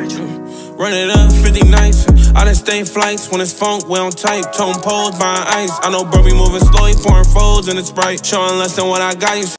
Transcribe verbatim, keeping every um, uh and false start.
Run it up fifty nights. I done stay flights when it's funk, we don't type. Tone poles buying ice. I know bro be moving slow, he pouring folds in the Sprite. Showing less than what I got. You